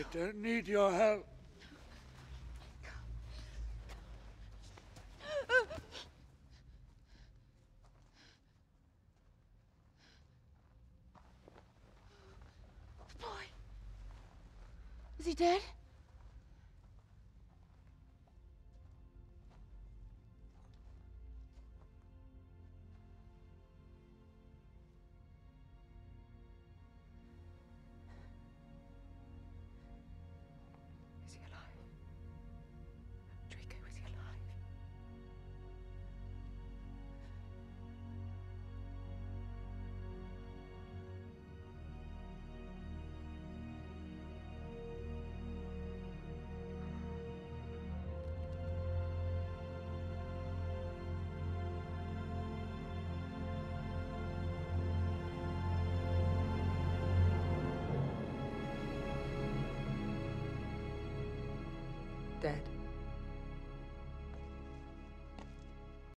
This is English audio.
I don't need your help. Boy. Is he dead? Is he alive? Draco, is he alive? Dead.